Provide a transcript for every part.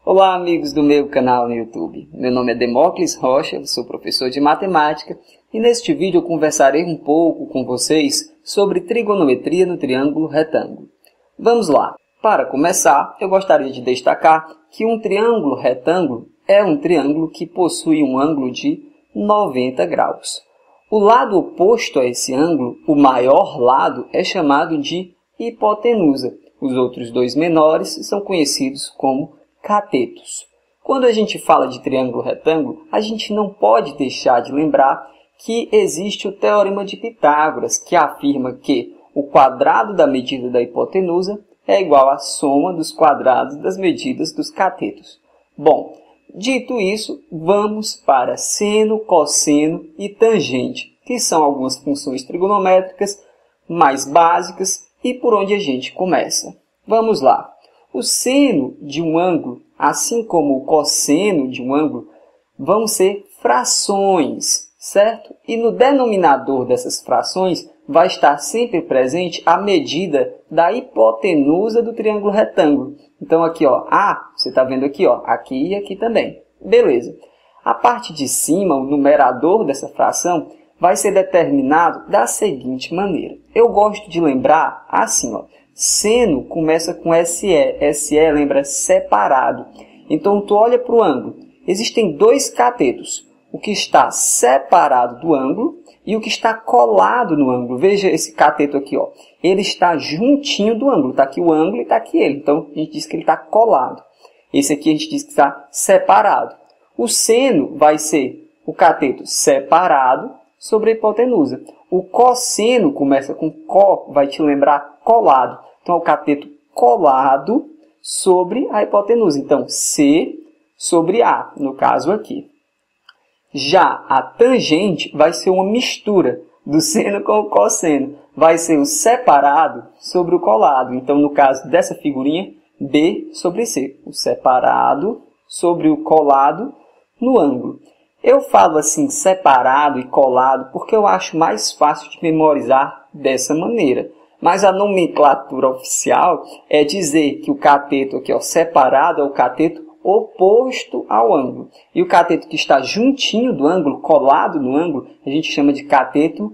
Olá, amigos do meu canal no YouTube. Meu nome é Demócles Rocha, sou professor de matemática e neste vídeo eu conversarei um pouco com vocês sobre trigonometria no triângulo retângulo. Vamos lá. Para começar, eu gostaria de destacar que um triângulo retângulo é um triângulo que possui um ângulo de 90 graus. O lado oposto a esse ângulo, o maior lado, é chamado de hipotenusa. Os outros dois menores são conhecidos como catetos. Quando a gente fala de triângulo retângulo, a gente não pode deixar de lembrar que existe o Teorema de Pitágoras, que afirma que o quadrado da medida da hipotenusa é igual à soma dos quadrados das medidas dos catetos. Bom, dito isso, vamos para seno, cosseno e tangente, que são algumas funções trigonométricas mais básicas e por onde a gente começa. Vamos lá. O seno de um ângulo, assim como o cosseno de um ângulo, vão ser frações, certo? E no denominador dessas frações vai estar sempre presente a medida da hipotenusa do triângulo retângulo. Então aqui, ó, você está vendo aqui, ó, aqui e aqui também. Beleza. A parte de cima, o numerador dessa fração, vai ser determinado da seguinte maneira. Eu gosto de lembrar assim, ó. Seno começa com SE. SE lembra separado. Então, tu olha para o ângulo. Existem dois catetos. O que está separado do ângulo e o que está colado no ângulo. Veja esse cateto aqui, ó. Ele está juntinho do ângulo. Está aqui o ângulo e está aqui ele. Então, a gente diz que ele está colado. Esse aqui a gente diz que está separado. O seno vai ser o cateto separado sobre a hipotenusa. O cosseno começa com có, vai te lembrar colado. Então, é o cateto colado sobre a hipotenusa. Então, C sobre A, no caso aqui. Já a tangente vai ser uma mistura do seno com o cosseno. Vai ser o separado sobre o colado. Então, no caso dessa figurinha, B sobre C. O separado sobre o colado no ângulo. Eu falo assim, separado e colado, porque eu acho mais fácil de memorizar dessa maneira. Mas a nomenclatura oficial é dizer que o cateto aqui, ó, separado é o cateto oposto ao ângulo. E o cateto que está juntinho do ângulo, colado no ângulo, a gente chama de cateto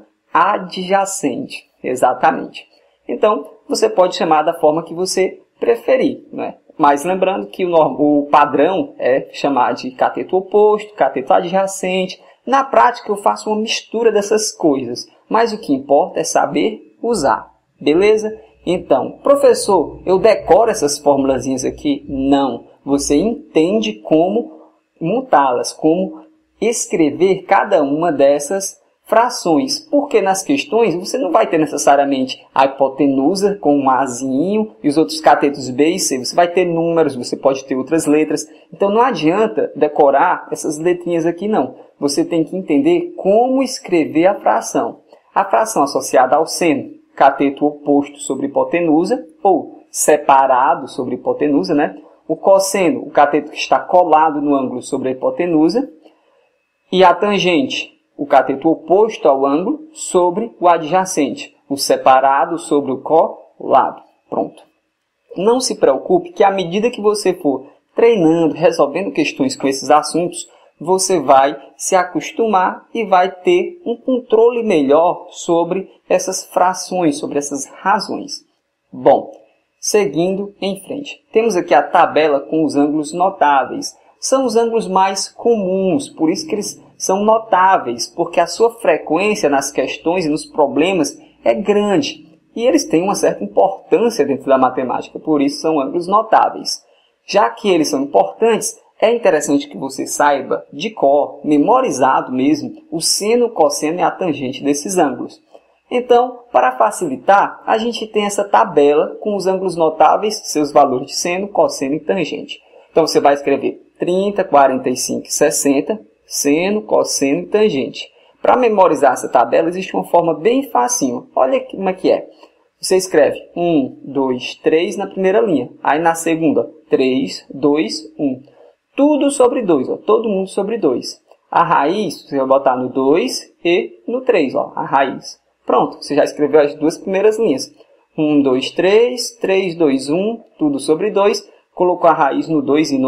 adjacente. Exatamente. Então, você pode chamar da forma que você preferir, né? Mas lembrando que o padrão é chamar de cateto oposto, cateto adjacente. Na prática, eu faço uma mistura dessas coisas. Mas o que importa é saber usar. Beleza? Então, professor, eu decoro essas formulazinhas aqui? Não. Você entende como montá-las, como escrever cada uma dessas frações. Porque nas questões você não vai ter necessariamente a hipotenusa com um Azinho e os outros catetos B e C. Você vai ter números, você pode ter outras letras. Então não adianta decorar essas letrinhas aqui não. Você tem que entender como escrever a fração. A fração associada ao seno, cateto oposto sobre hipotenusa ou separado sobre hipotenusa, né? O cosseno, o cateto que está colado no ângulo sobre a hipotenusa. E a tangente, o cateto oposto ao ângulo sobre o adjacente, o separado sobre o colado. Pronto. Não se preocupe que à medida que você for treinando, resolvendo questões com esses assuntos, você vai se acostumar e vai ter um controle melhor sobre essas frações, sobre essas razões. Bom, seguindo em frente. Temos aqui a tabela com os ângulos notáveis. São os ângulos mais comuns, por isso que eles são notáveis, porque a sua frequência nas questões e nos problemas é grande. E eles têm uma certa importância dentro da matemática, por isso são ângulos notáveis. Já que eles são importantes, é interessante que você saiba de cor, memorizado mesmo, o seno, o cosseno e a tangente desses ângulos. Então, para facilitar, a gente tem essa tabela com os ângulos notáveis, seus valores de seno, cosseno e tangente. Então, você vai escrever 30, 45 e 60, seno, cosseno e tangente. Para memorizar essa tabela, existe uma forma bem facinho. Olha como é que é. Você escreve 1, 2, 3 na primeira linha. Aí na segunda, 3, 2, 1. Tudo sobre 2, ó, todo mundo sobre 2. A raiz, você vai botar no 2 e no 3, ó, a raiz. Pronto, você já escreveu as duas primeiras linhas. 1, 2, 3, 3, 2, 1, tudo sobre 2. Colocou a raiz no 2 e no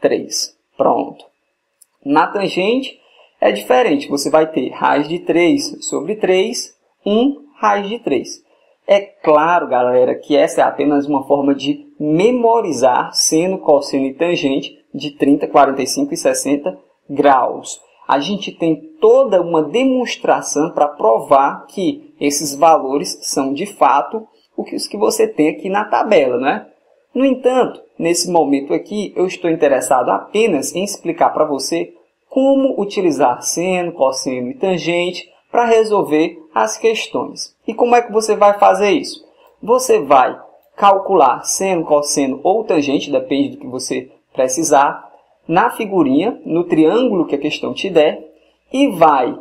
3. Pronto. Na tangente é diferente. Você vai ter raiz de 3 sobre 3, 1 raiz de 3. É claro, galera, que essa é apenas uma forma de memorizar seno, cosseno e tangente de 30, 45 e 60 graus. A gente tem toda uma demonstração para provar que esses valores são, de fato, os que você tem aqui na tabela, né? No entanto, nesse momento aqui, eu estou interessado apenas em explicar para você como utilizar seno, cosseno e tangente para resolver as questões. E como é que você vai fazer isso? Você vai calcular seno, cosseno ou tangente, depende do que você precisar, na figurinha, no triângulo que a questão te der, e vai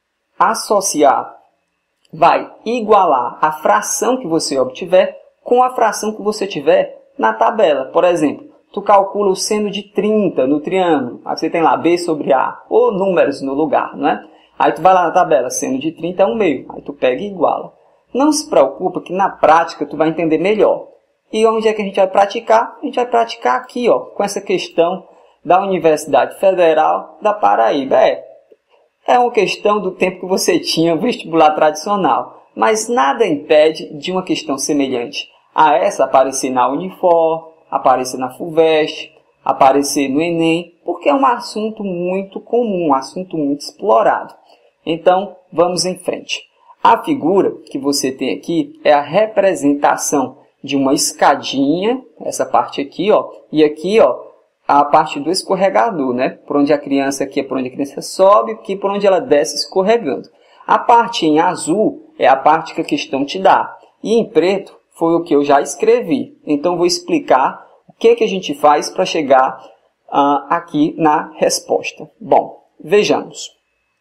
associar, vai igualar a fração que você obtiver com a fração que você tiver na tabela. Por exemplo, tu calcula o seno de 30 no triângulo, aí você tem lá B sobre A, ou números no lugar, né? Aí tu vai lá na tabela, seno de 30 é 1/2, aí tu pega e iguala. Não se preocupa que na prática tu vai entender melhor. E onde é que a gente vai praticar? A gente vai praticar aqui, ó, com essa questão da Universidade Federal da Paraíba. É uma questão do tempo que você tinha vestibular tradicional, mas nada impede de uma questão semelhante a essa aparecer na Unifor, aparecer na FUVEST, aparecer no Enem, porque é um assunto muito comum, um assunto muito explorado. Então, vamos em frente. A figura que você tem aqui é a representação de uma escadinha, essa parte aqui, ó, e aqui, ó, a parte do escorregador, né? Por onde a criança, aqui é por onde a criança sobe, aqui por onde ela desce escorregando. A parte em azul é a parte que a questão te dá. E em preto foi o que eu já escrevi. Então, vou explicar o que a gente faz para chegar aqui na resposta. Bom, vejamos.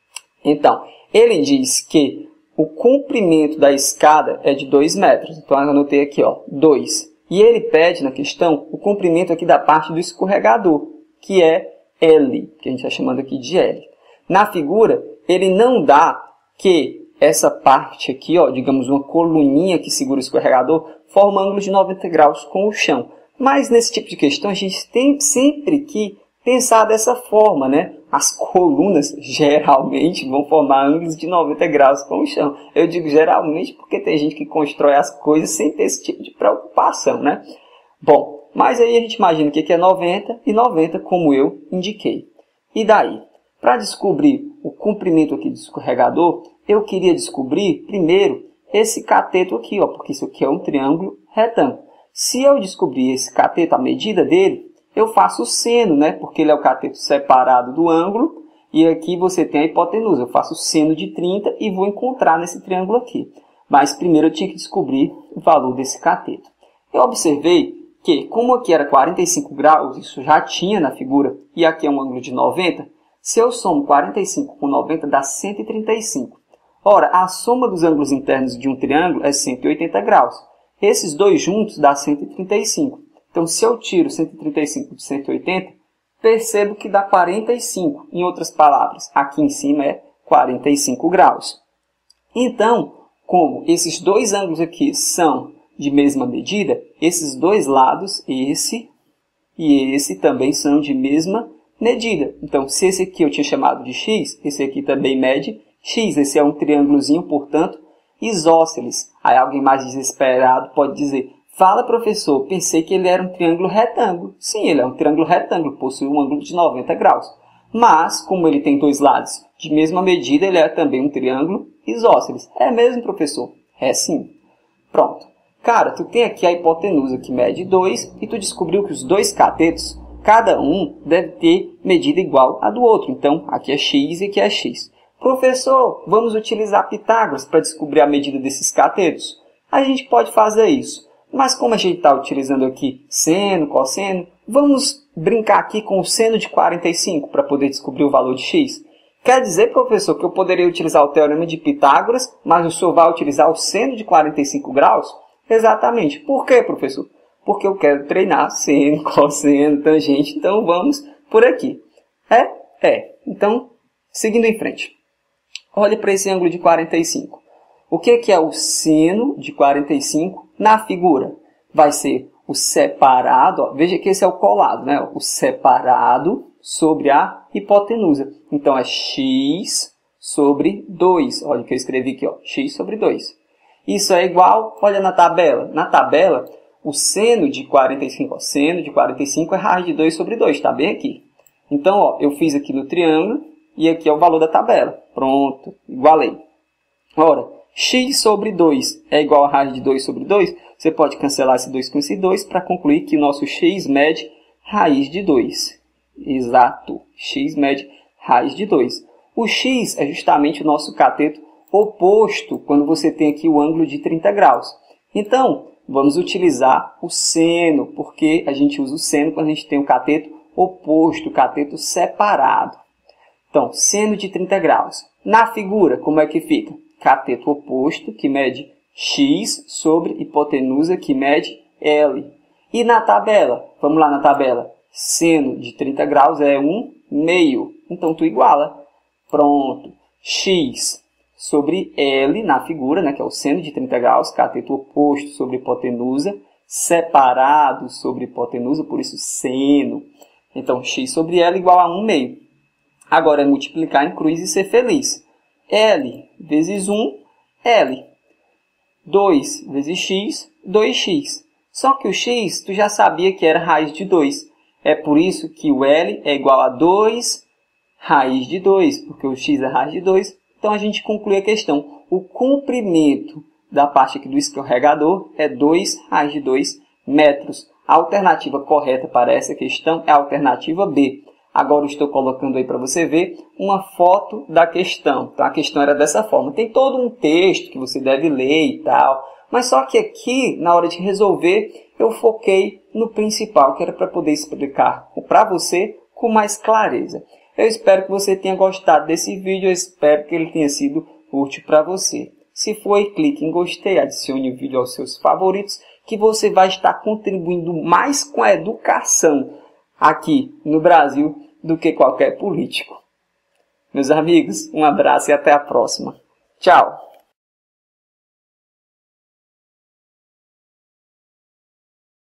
Então, ele diz que o comprimento da escada é de 2 metros. Então, eu anotei aqui, ó, 2. E ele pede na questão o comprimento aqui da parte do escorregador, que é L, que a gente está chamando aqui de L. Na figura, ele não dá que essa parte aqui, ó, digamos uma coluninha que segura o escorregador, forma ângulo de 90 graus com o chão. Mas nesse tipo de questão, a gente tem sempre que pensar dessa forma, né? As colunas geralmente vão formar ângulos de 90 graus com o chão. Eu digo geralmente porque tem gente que constrói as coisas sem ter esse tipo de preocupação, né? Bom, mas aí a gente imagina que aqui é 90 e 90 como eu indiquei. E daí? Para descobrir o comprimento aqui do escorregador, eu queria descobrir primeiro esse cateto aqui, ó, porque isso aqui é um triângulo retângulo. Se eu descobrir esse cateto, a medida dele, eu faço o seno, né? Porque ele é o cateto separado do ângulo. E aqui você tem a hipotenusa. Eu faço o seno de 30 e vou encontrar nesse triângulo aqui. Mas primeiro eu tinha que descobrir o valor desse cateto. Eu observei que, como aqui era 45 graus, isso já tinha na figura, e aqui é um ângulo de 90, se eu somo 45 com 90, dá 135. Ora, a soma dos ângulos internos de um triângulo é 180 graus. Esses dois juntos dá 135. Então, se eu tiro 135 de 180, percebo que dá 45. Em outras palavras, aqui em cima é 45 graus. Então, como esses dois ângulos aqui são de mesma medida, esses dois lados, esse e esse, também são de mesma medida. Então, se esse aqui eu tinha chamado de x, esse aqui também mede x. Esse é um triângulozinho, portanto, isósceles. Aí alguém mais desesperado pode dizer: fala, professor, pensei que ele era um triângulo retângulo. Sim, ele é um triângulo retângulo, possui um ângulo de 90 graus. Mas, como ele tem dois lados de mesma medida, ele é também um triângulo isósceles. É mesmo, professor? É sim. Pronto. Cara, tu tem aqui a hipotenusa que mede 2 e tu descobriu que os dois catetos, cada um deve ter medida igual à do outro. Então, aqui é x e aqui é x. Professor, vamos utilizar Pitágoras para descobrir a medida desses catetos? A gente pode fazer isso. Mas como a gente está utilizando aqui seno, cosseno, vamos brincar aqui com o seno de 45 para poder descobrir o valor de x. Quer dizer, professor, que eu poderia utilizar o teorema de Pitágoras, mas o senhor vai utilizar o seno de 45 graus? Exatamente. Por quê, professor? Porque eu quero treinar seno, cosseno, tangente, então vamos por aqui. Então, seguindo em frente. Olhe para esse ângulo de 45. O que é o seno de 45 na figura? Vai ser o separado, ó, veja que esse é o colado, né? O separado sobre a hipotenusa. Então, é x sobre 2. Olha o que eu escrevi aqui, ó, x sobre 2. Isso é igual, olha na tabela. Na tabela, o seno de 45, ó, seno de 45 é raiz de 2 sobre 2, está bem aqui. Então, ó, eu fiz aqui no triângulo e aqui é o valor da tabela. Pronto, igualei. Ora, x sobre 2 é igual a raiz de 2 sobre 2. Você pode cancelar esse 2 com esse 2 para concluir que o nosso x mede raiz de 2. Exato, x mede raiz de 2. O x é justamente o nosso cateto oposto quando você tem aqui o ângulo de 30 graus. Então, vamos utilizar o seno, porque a gente usa o seno quando a gente tem o cateto oposto, o cateto separado. Então, seno de 30 graus. Na figura, como é que fica? Cateto oposto, que mede x, sobre hipotenusa, que mede L. E na tabela? Vamos lá na tabela. Seno de 30 graus é 1/2. Então, tu iguala. Pronto. X sobre L na figura, né, que é o seno de 30 graus, cateto oposto sobre hipotenusa, separado sobre hipotenusa, por isso seno. Então, x sobre L igual a 1/2. Agora é multiplicar em cruz e ser feliz. L vezes 1, L. 2 vezes x, 2x. Só que o x, tu já sabia que era raiz de 2. É por isso que o L é igual a 2 raiz de 2, porque o x é raiz de 2. Então, a gente conclui a questão. O comprimento da parte aqui do escorregador é 2 raiz de 2 metros. A alternativa correta para essa questão é a alternativa B. Agora, eu estou colocando aí para você ver uma foto da questão. Então, a questão era dessa forma. Tem todo um texto que você deve ler e tal. Mas só que aqui, na hora de resolver, eu foquei no principal, que era para poder explicar para você com mais clareza. Eu espero que você tenha gostado desse vídeo, eu espero que ele tenha sido útil para você. Se foi, clique em gostei, adicione o vídeo aos seus favoritos, que você vai estar contribuindo mais com a educação aqui no Brasil do que qualquer político. Meus amigos, um abraço e até a próxima. Tchau!